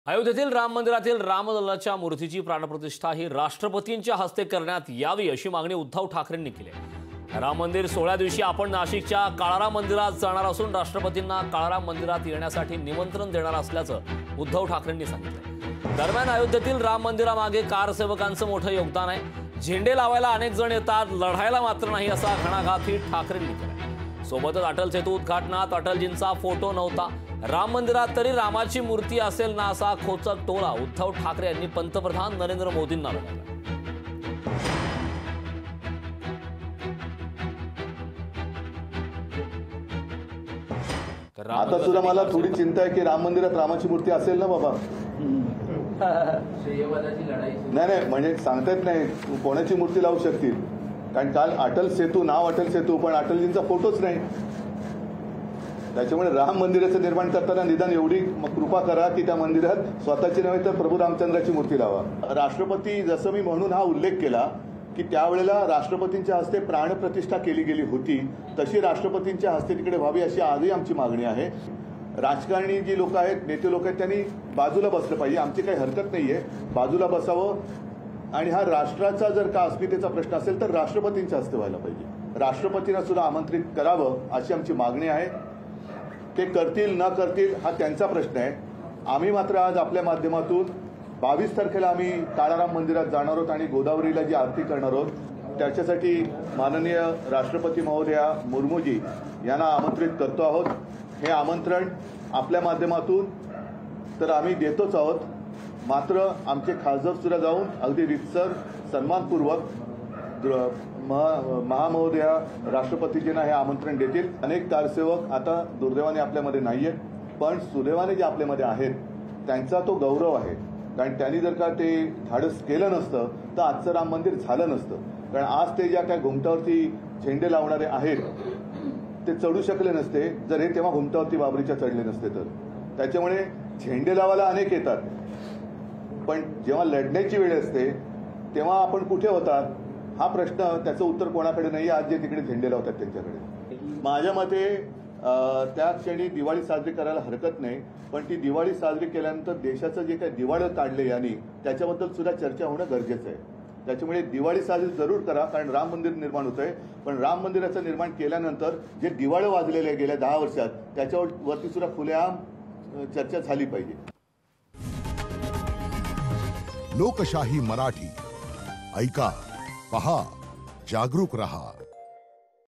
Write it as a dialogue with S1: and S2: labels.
S1: अयोध्येतील राम मंदिरातील रामलल्लाच्या मूर्तीची प्राणप्रतिष्ठा ही राष्ट्रपतींच्या हस्ते करण्यात यावी अशी मागणी उद्धव ठाकरेंनी केली आहे। राम मंदिर सोहळ्या दिवशी आपण नाशिकच्या काळाराम मंदिरात जाणार असून राष्ट्रपतींना काळाराम मंदिरात येण्यासाठी निमंत्रण देणार असल्याचं उद्धव ठाकरेंनी सांगितलं। दरम्यान अयोध्येतील राम मंदिरामागे कारसेवकांचं मोठं योगदान आहे। झेंडे लावायला अनेक जण येतात, लढायला मात्र नाही असा घणाघातही ठाकरेंनी केला। सोबतच अटल सेतू उद्घाटनात अटलजींचा फोटो नव्हता, राम मंदिरात तरी रामाची मूर्ती असेल ना असा खोचक टोला उद्धव ठाकरे यांनी पंतप्रधान नरेंद्र मोदींना लगावला।
S2: आता सुद्धा मला थोडी चिंता आहे की राम मंदिरात रामाची मूर्ती असेल ना बाबा। नाही म्हणजे सांगता येत नाही कोणाची मूर्ती लावू शकतील, कारण काल अटल सेतू नाव अटल सेतू पण अटलजींचा फोटोच नाही। त्याच्यामुळे राम मंदिराचं निर्माण करताना निदान एवढी कृपा करा की त्या मंदिरात स्वतःची नव्हे तर प्रभू रामचंद्राची मूर्ती लावा। राष्ट्रपती जसं मी म्हणून हा उल्लेख केला की त्यावेळेला राष्ट्रपतींच्या हस्ते प्राणप्रतिष्ठा केली गेली होती, तशी राष्ट्रपतींच्या हस्ते तिकडे व्हावी अशी आजही आमची मागणी आहे। राजकारणी जी लोक आहेत, नेते लोक आहेत, त्यांनी बाजूला बसलं पाहिजे, आमची काही हरकत नाहीये, बाजूला बसावं आणि हा राष्ट्राचा जर का अस्मितेचा प्रश्न असेल तर राष्ट्रपतींच्या हस्ते व्हायला पाहिजे। राष्ट्रपतींना सुद्धा आमंत्रित करावं अशी आमची मागणी आहे। ते करतील न करतील हा त्यांचा प्रश्न आहे। आम्ही मात्र आज आपल्या माध्यमातून 22 तारखेला आम्ही काळाराम मंदिरात जाणार आहोत आणि गोदावरीला जी आरती करणार आहोत त्याच्यासाठी माननीय राष्ट्रपती महोदया मुर्मूजी यांना आमंत्रित करतो आहोत। हे आमंत्रण आपल्या माध्यमातून तर आम्ही देतोच आहोत, मात्र आमचे खासदार सुद्धा जाऊन अगदी रितसर सन्मानपूर्वक महामहोदया राष्ट्रपतीजींना हे आमंत्रण देतील। अनेक कारसेवक आता दुर्दैवाने आपल्यामध्ये नाहीयेत, पण सुदैवाने जे आपल्यामध्ये आहेत त्यांचा तो गौरव आहे, कारण त्यांनी जर का ते धाडस केलं नसतं तर आजचं राम मंदिर झालं नसतं। कारण आज ते ज्या काय घुमटावरती झेंडे लावणारे आहेत ते चढू शकले नसते जर हे तेव्हा घुमटावरती बाबरीच्या चढले नसते तर। त्याच्यामुळे झेंडे लावायला अनेक येतात, पण जेव्हा लढण्याची वेळ असते तेव्हा आपण कुठे होतात हा प्रश्न, त्याचं उत्तर कोणाकडे नाही। आज जे तिकडे झेंडे लावतात त्यांच्याकडे। माझ्या मते त्या क्षणी दिवाळी साजरी करायला हरकत नाही, पण ती दिवाळी साजरी केल्यानंतर देशाचं जे काही दिवाळं काढले यांनी त्याच्याबद्दल सुद्धा चर्चा होणं गरजेचं आहे। त्याच्यामुळे दिवाळी साजरी जरूर करा, कारण राम मंदिर निर्माण होतंय, पण राम मंदिराचं निर्माण केल्यानंतर जे दिवाळं वाजलेले आहे गेल्या 10 वर्षात त्याच्यावरती सुद्धा खुलेआम चर्चा झाली पाहिजे।
S3: लोकशाही मराठी ऐका, पहा, जागरूक रहा।